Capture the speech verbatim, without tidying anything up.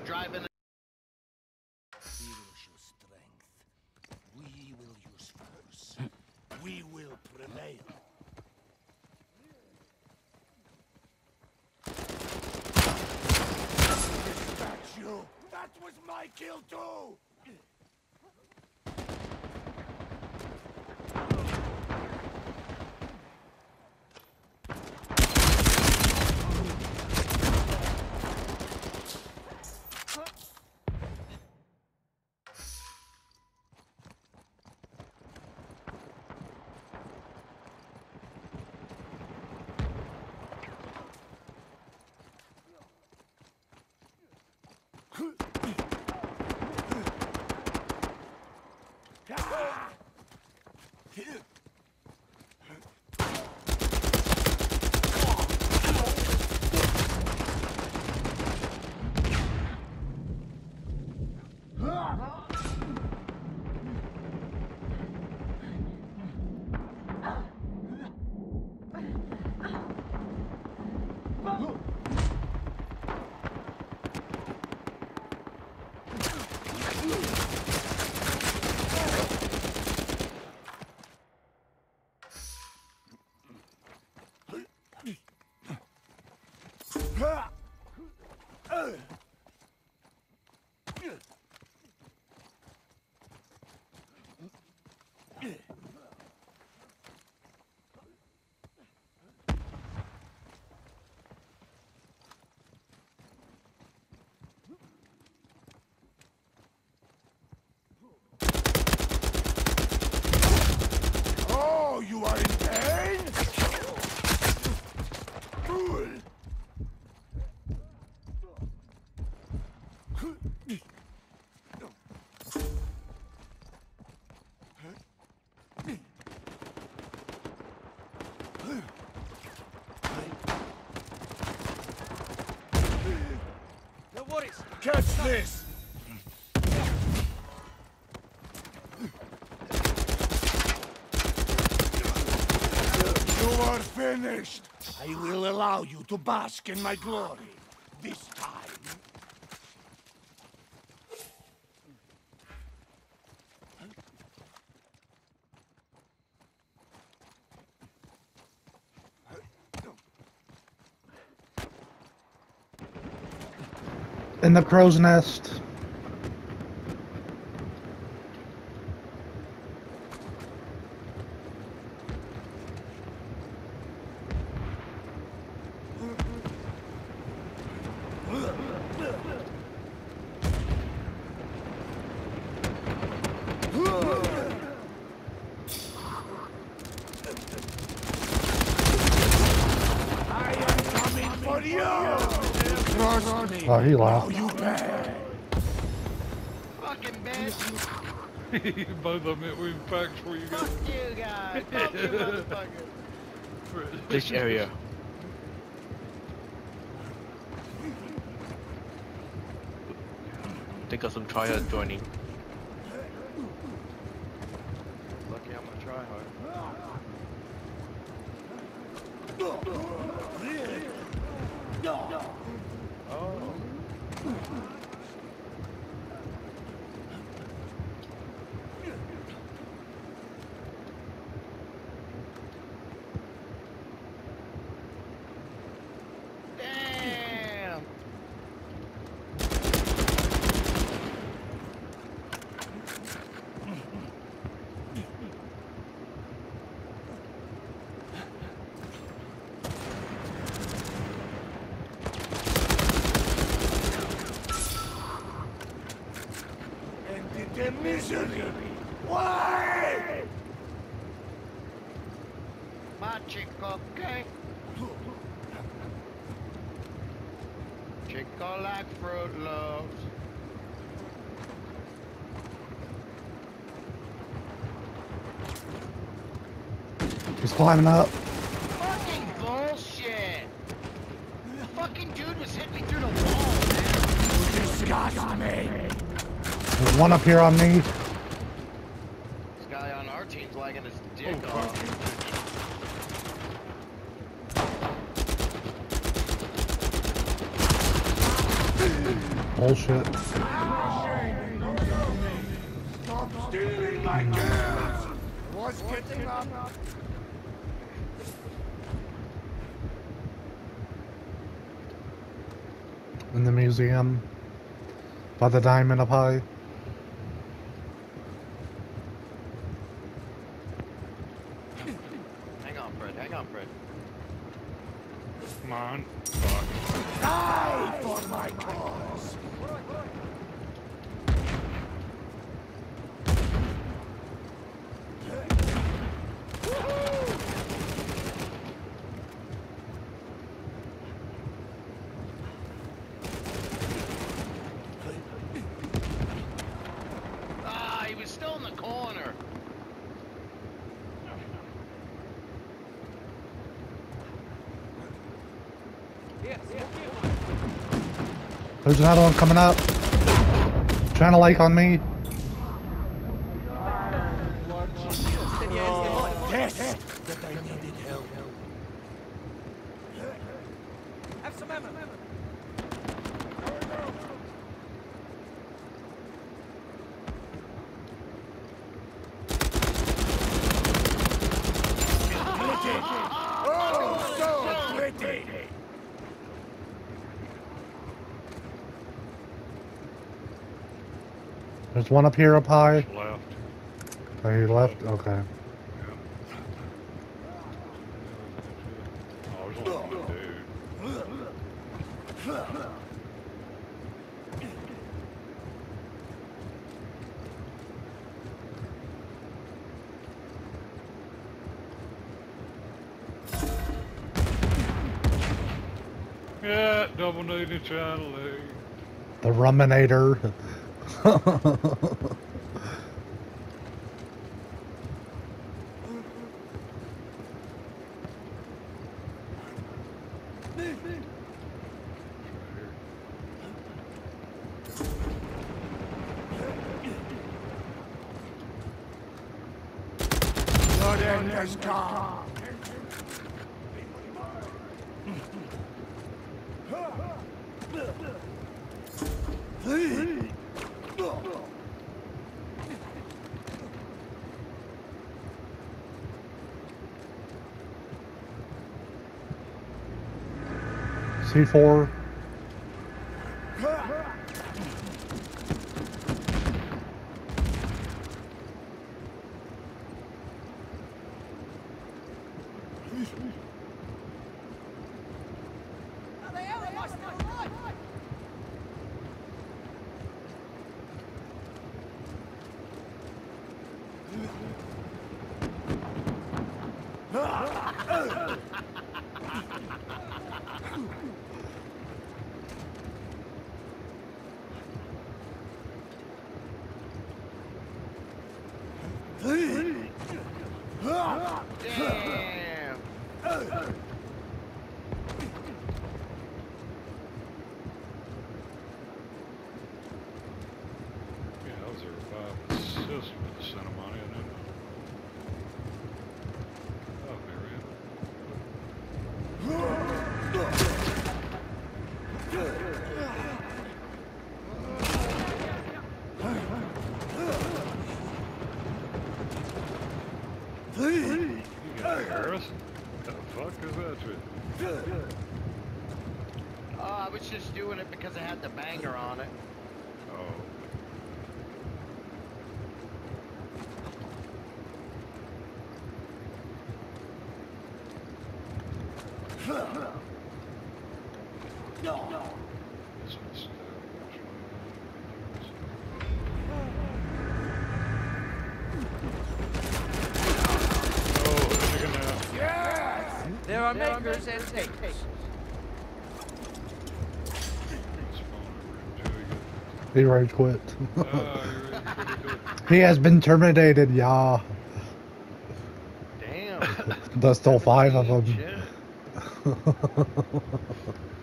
driving. We will show strength. We will use force. We will prevail. Dispatch you! That was my kill too! Oh, you are in pain? Good. No worries. Catch this! You are finished! I will allow you to bask in my glory. This time. In the crow's nest. I am coming for you! Trust me. Oh, he laughed. You pay. Fucking bitch. Both of them hit with packs for you guys. Fuck you guys. Fuck you motherfucker. This area. They got some tryhards joining. Lucky I'm gonna try hard. Oh. Damn. Ended the misery. Why? My chico, okay? Chico like Fruit Loops. He's climbing up. Fucking bullshit! The fucking dude was hitting me through the wall, man. Disgust me. There's one up here on me. This guy on our team's lagging his dick off. Bullshit. Stop stealing my girls! What's getting up? In the museum. By the diamond up high. Hang on, Fred. Hang on, Fred. Come on. Fuck. Die for my cause! Ah, he was still in the corner. There's another one coming up. Trying to like on me. Yes! That I needed help. Have some ammo. Oh, so pretty! There's one up here up high. Left. Oh, he left? Okay. Oh, there's only one dude. Yeah, double needed channel leg. The Ruminator. Your end has come. C four. Damn. Yeah, that was a revive assist with the Cinnamon in it. Oh, Marion. You got Harris? What the fuck is that shit? Oh, I was just doing it because I had the banger on it. Oh. This one's still Oh, chicken now. Yes! There are makers and takers. He rage quit. Uh, you're pretty good. He has been terminated, yeah. Damn. There's still five of them. Shit.